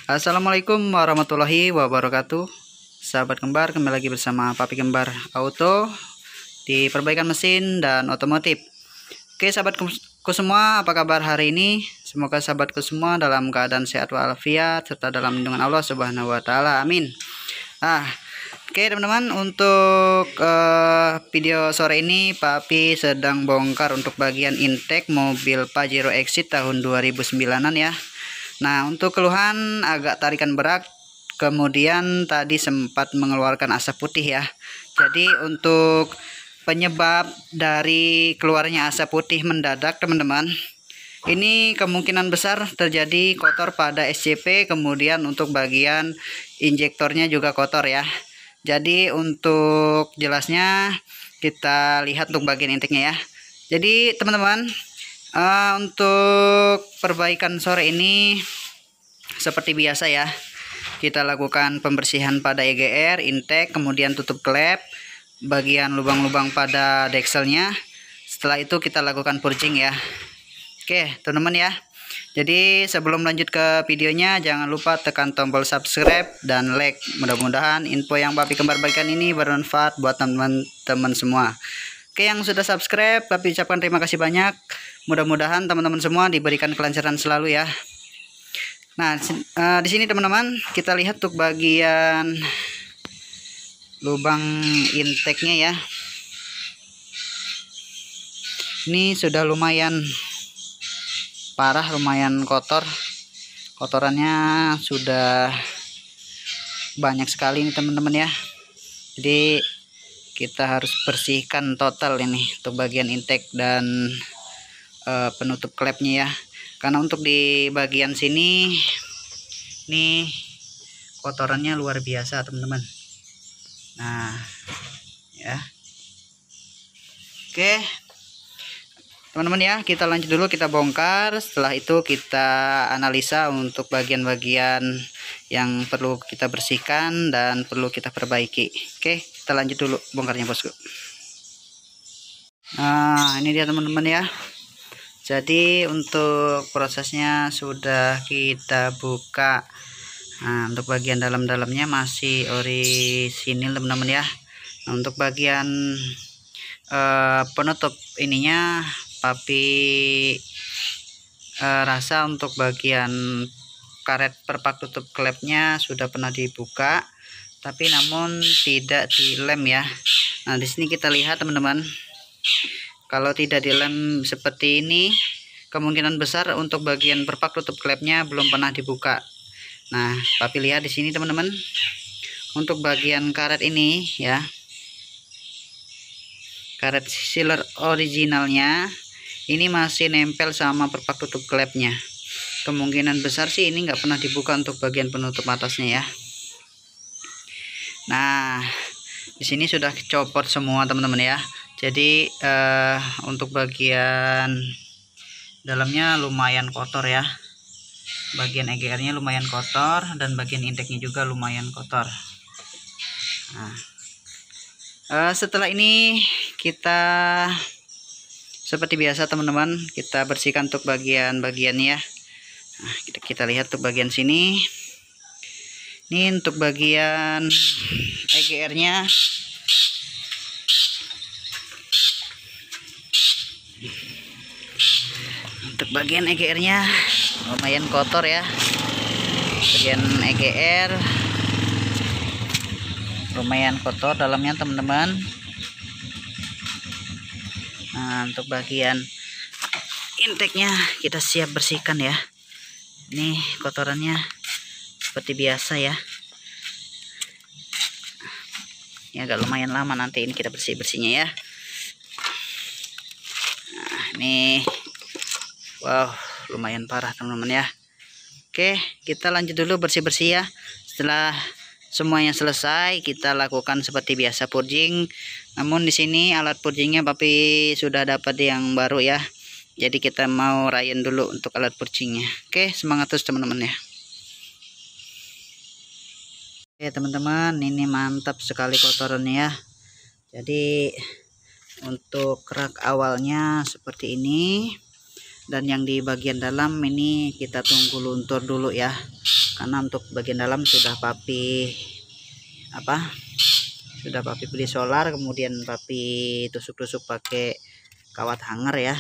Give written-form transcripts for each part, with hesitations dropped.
Assalamualaikum warahmatullahi wabarakatuh. Sahabat kembar, kembali lagi bersama Papi Kembar Auto di perbaikan mesin dan otomotif. Oke sahabatku semua, apa kabar hari ini? Semoga sahabatku semua dalam keadaan sehat walafiat serta dalam lindungan Allah Subhanahu wa taala. Amin. Oke teman-teman, untuk video sore ini Papi sedang bongkar untuk bagian intake mobil Pajero Exit tahun 2009-an ya. Nah, untuk keluhan agak tarikan berat, kemudian tadi sempat mengeluarkan asap putih ya. Jadi untuk penyebab dari keluarnya asap putih mendadak teman-teman, ini kemungkinan besar terjadi kotor pada SCP, kemudian untuk bagian injektornya juga kotor ya. Jadi untuk jelasnya kita lihat untuk bagian intake-nya ya. Jadi teman-teman, untuk perbaikan sore ini seperti biasa ya, kita lakukan pembersihan pada EGR, intake, kemudian tutup klep, bagian lubang-lubang pada dekselnya. Setelah itu kita lakukan purging ya. Oke teman-teman ya, jadi sebelum lanjut ke videonya, jangan lupa tekan tombol subscribe dan like. Mudah-mudahan info yang Papi Kembar bagikan ini bermanfaat buat teman-teman semua. Oke, yang sudah subscribe, Papi ucapkan terima kasih banyak. Mudah-mudahan teman-teman semua diberikan kelancaran selalu ya. Nah, di sini teman-teman, kita lihat untuk bagian lubang intake-nya ya. Ini sudah lumayan parah, lumayan kotor. Kotorannya sudah banyak sekali nih teman-teman ya. Jadi kita harus bersihkan total ini untuk bagian intake dan penutup klepnya ya, karena untuk di bagian sini nih kotorannya luar biasa teman-teman. Nah ya, oke teman-teman ya, kita lanjut dulu, kita bongkar. Setelah itu kita analisa untuk bagian-bagian yang perlu kita bersihkan dan perlu kita perbaiki. Oke, kita lanjut dulu bongkarnya bosku. Nah ini dia teman-teman ya. Jadi untuk prosesnya sudah kita buka. Nah untuk bagian dalam-dalamnya masih orisinil teman-teman ya. Nah, untuk bagian penutup ininya Papi rasa untuk bagian karet perpak tutup klepnya sudah pernah dibuka, tapi namun tidak dilem ya. Nah di sini kita lihat teman-teman, kalau tidak dilem seperti ini, kemungkinan besar untuk bagian perpak tutup klepnya belum pernah dibuka. Nah Papi lihat di sini teman-teman, untuk bagian karet ini ya, karet sealer originalnya ini masih nempel sama perpak tutup klepnya. Kemungkinan besar sih ini nggak pernah dibuka untuk bagian penutup atasnya ya. Nah di sini sudah copot semua teman-teman ya. Jadi untuk bagian dalamnya lumayan kotor ya, bagian EGR nya lumayan kotor dan bagian intake-nya juga lumayan kotor. Nah setelah ini kita seperti biasa teman-teman, kita bersihkan untuk bagian-bagiannya. Nah, kita lihat untuk bagian sini. Ini untuk bagian EGR-nya. Untuk bagian EGR-nya lumayan kotor ya. Bagian EGR lumayan kotor dalamnya teman-teman. Nah untuk bagian intake-nya kita siap bersihkan ya. Ini kotorannya seperti biasa ya. Ini agak lumayan lama nanti ini kita bersih-bersihnya ya. Nah ini wow lumayan parah teman-teman ya. Oke, kita lanjut dulu bersih-bersih ya. Setelah semuanya selesai, kita lakukan seperti biasa purging. Namun di sini alat purgingnya Papi sudah dapat yang baru ya. Jadi kita mau rayen dulu untuk alat purgingnya. Oke, semangat terus teman-teman ya. Oke teman-teman, ini mantap sekali kotorannya ya. Jadi untuk rak awalnya seperti ini, dan yang di bagian dalam ini kita tunggu luntur dulu ya. karena untuk bagian dalam sudah papi beli solar, kemudian papi tusuk-tusuk pakai kawat hanger ya.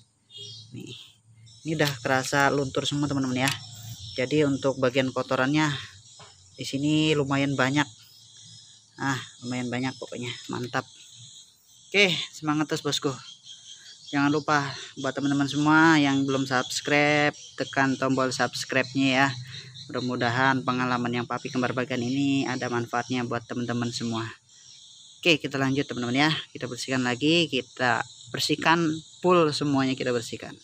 Ini udah kerasa luntur semua teman-teman ya. Jadi untuk bagian kotorannya di sini lumayan banyak. Lumayan banyak pokoknya, mantap. Oke, semangat terus bosku. Jangan lupa buat teman-teman semua yang belum subscribe, tekan tombol subscribe-nya ya. Mudah-mudahan pengalaman yang papi kembar bagian ini ada manfaatnya buat teman-teman semua. Oke, kita lanjut teman-teman ya. Kita bersihkan lagi, kita bersihkan full semuanya, kita bersihkan.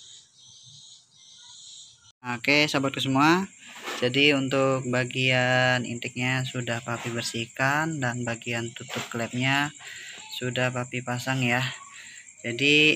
Oke, sahabatku semua. Jadi untuk bagian intiknya sudah papi bersihkan dan bagian tutup klepnya sudah papi pasang ya. Jadi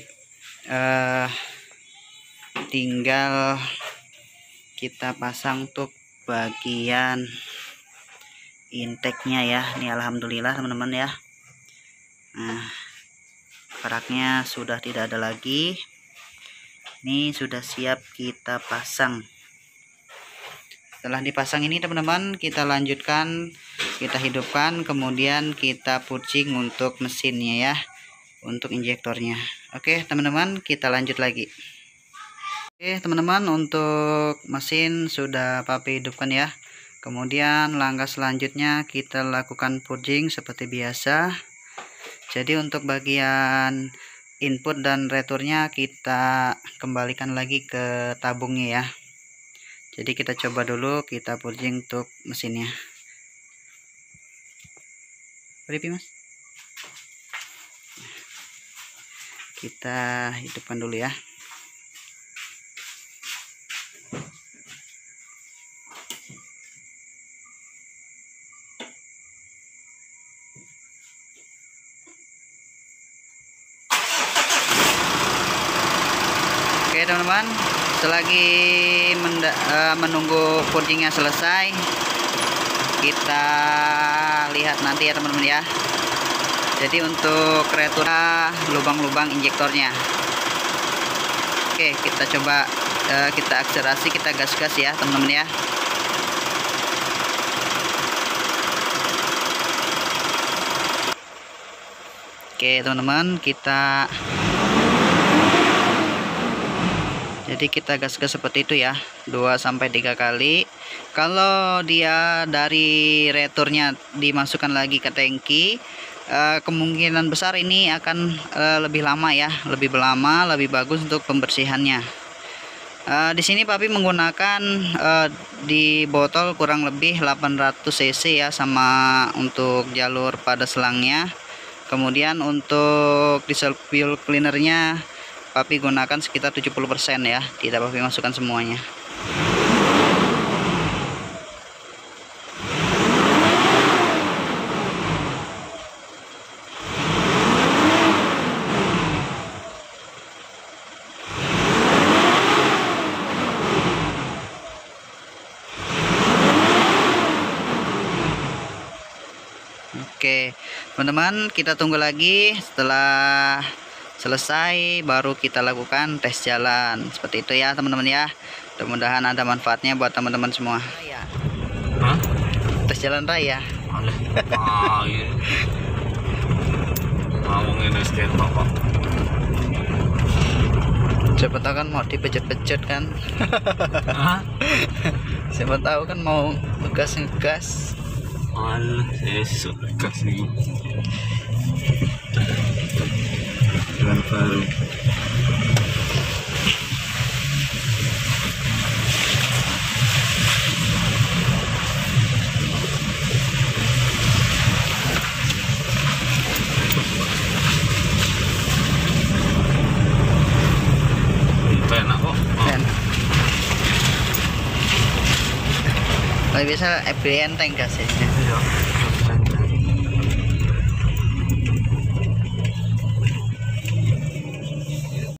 tinggal kita pasang untuk bagian inteknya ya. Ini alhamdulillah teman-teman ya. Nah, keraknya sudah tidak ada lagi. Ini sudah siap kita pasang. Setelah dipasang ini teman-teman, kita lanjutkan, kita hidupkan, kemudian kita pucing untuk mesinnya ya, untuk injektornya. Oke teman-teman, kita lanjut lagi. Oke teman-teman, untuk mesin sudah papi hidupkan ya. Kemudian langkah selanjutnya kita lakukan purging seperti biasa. Jadi untuk bagian input dan returnya kita kembalikan lagi ke tabungnya ya. Jadi kita coba dulu, kita purging untuk mesinnya. Beri mas. Kita hidupkan dulu ya. Oke teman-teman, selagi menunggu purgingnya selesai, kita lihat nanti ya teman-teman ya. Jadi untuk retur lubang-lubang injektornya. Oke, kita coba kita akselerasi, kita gas-gas ya teman-teman ya. Oke teman-teman, kita gas-gas seperti itu ya, 2-3 kali. Kalau dia dari returnya dimasukkan lagi ke tangki, kemungkinan besar ini akan lebih lama ya, lebih bagus untuk pembersihannya. Di sini papi menggunakan di botol kurang lebih 800 cc ya, sama untuk jalur pada selangnya. Kemudian untuk diesel fuel cleanernya papi gunakan sekitar 70% ya, tidak papi masukkan semuanya. Oke teman-teman, kita tunggu lagi. Setelah selesai baru kita lakukan tes jalan seperti itu ya teman-teman ya. Mudah-mudahan ada manfaatnya buat teman-teman semua. Tes jalan raya. Siapa tahu kan mau dipejet-pejet kan. Siapa tahu kan mau ngegas. Esok kasih jalan baru. Enak kok. Biasa FB enteng kasih.